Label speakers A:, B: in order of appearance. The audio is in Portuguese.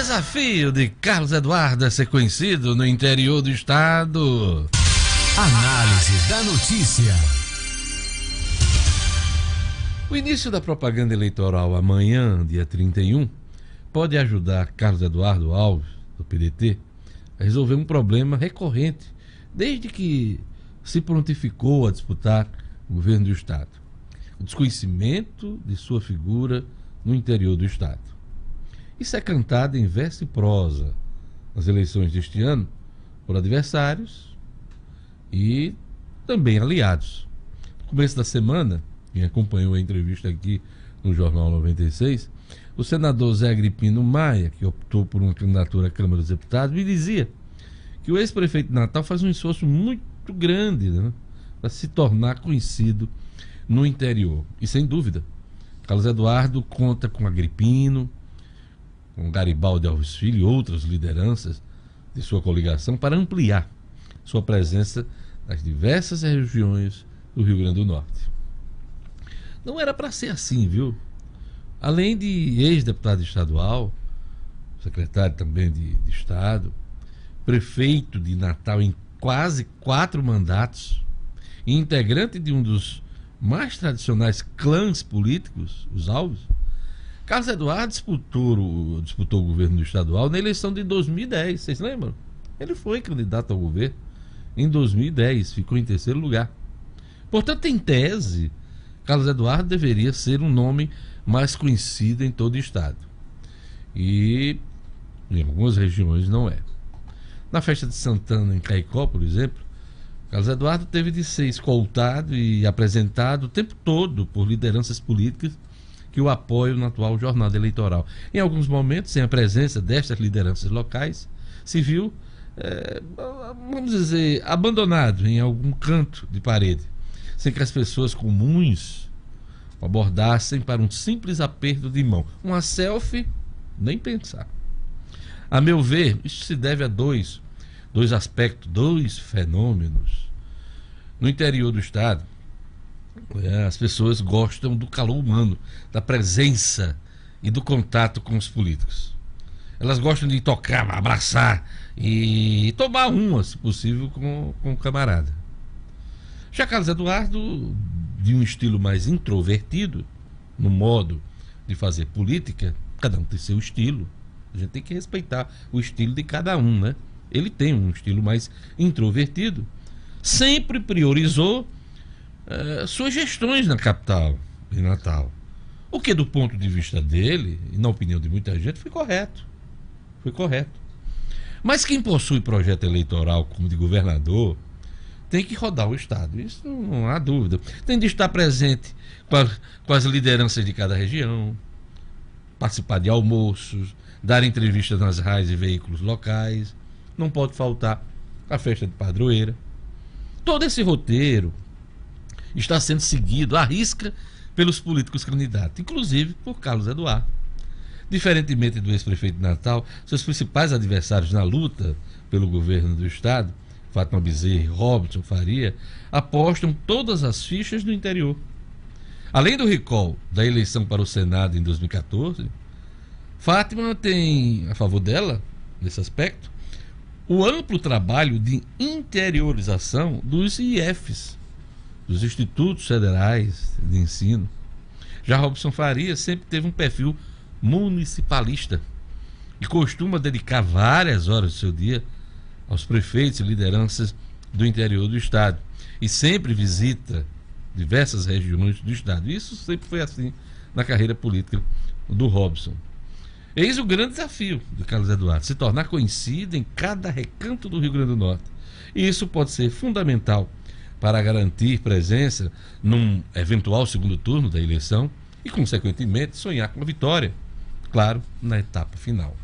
A: desafio de Carlos Eduardo é ser conhecido no interior do estado.
B: Análise da notícia.
A: O início da propaganda eleitoral amanhã, dia 31, pode ajudar Carlos Eduardo Alves, do PDT, a resolver um problema recorrente desde que se prontificou a disputar o governo do estado: o desconhecimento de sua figura no interior do estado. Isso é cantado em verso e prosa nas eleições deste ano por adversários e também aliados. No começo da semana, quem acompanhou a entrevista aqui no Jornal 96, o senador Zé Agripino Maia, que optou por uma candidatura à Câmara dos Deputados, me dizia que o ex-prefeito de Natal faz um esforço muito grande, né, para se tornar conhecido no interior. E sem dúvida, Carlos Eduardo conta com Agripino, com Garibaldi Alves Filho e outras lideranças de sua coligação para ampliar sua presença nas diversas regiões do Rio Grande do Norte. Não era para ser assim, viu? Além de ex-deputado estadual, secretário também de Estado, prefeito de Natal em quase 4 mandatos e integrante de um dos mais tradicionais clãs políticos, os Alves, Carlos Eduardo disputou o governo do estadual na eleição de 2010, vocês lembram? Ele foi candidato ao governo em 2010, ficou em 3º lugar. Portanto, em tese, Carlos Eduardo deveria ser um nome mais conhecido em todo o estado. E em algumas regiões não é. Na festa de Santana, em Caicó, por exemplo, Carlos Eduardo teve de ser escoltado e apresentado o tempo todo por lideranças políticas que o apoiam na atual jornada eleitoral. Em alguns momentos, sem a presença destas lideranças locais, se viu, vamos dizer, abandonado em algum canto de parede, sem que as pessoas comuns o abordassem para um simples aperto de mão. Uma selfie, nem pensar. A meu ver, isso se deve a dois aspectos, 2 fenômenos. No interior do estado, as pessoas gostam do calor humano, da presença e do contato com os políticos. Elas gostam de tocar, abraçar e tomar uma, se possível, com o camarada. Já Carlos Eduardo, de um estilo mais introvertido, no modo de fazer política, cada um tem seu estilo. A gente tem que respeitar o estilo de cada um, né? Ele tem um estilo mais introvertido. Sempre priorizou suas gestões na capital, em Natal. O que, do ponto de vista dele, e na opinião de muita gente, foi correto. Foi correto. Mas quem possui projeto eleitoral como de governador tem que rodar o estado. Isso não há dúvida. Tem de estar presente com as lideranças de cada região, participar de almoços, dar entrevistas nas rádios e veículos locais. Não pode faltar a festa de padroeira. Todo esse roteiro está sendo seguido à risca pelos políticos candidatos, inclusive por Carlos Eduardo. Diferentemente do ex-prefeito de Natal, seus principais adversários na luta pelo governo do estado, Fátima Bezerra e Robson Faria, apostam todas as fichas no interior. Além do recall da eleição para o Senado em 2014, Fátima tem a favor dela, nesse aspecto, o amplo trabalho de interiorização dos IFs, dos Institutos Federais de Ensino. Já Robson Faria sempre teve um perfil municipalista e costuma dedicar várias horas do seu dia aos prefeitos e lideranças do interior do estado e sempre visita diversas regiões do estado. Isso sempre foi assim na carreira política do Robson. Eis o grande desafio de Carlos Eduardo: se tornar conhecido em cada recanto do Rio Grande do Norte. E isso pode ser fundamental para garantir presença num eventual segundo turno da eleição e, consequentemente, sonhar com a vitória, claro, na etapa final.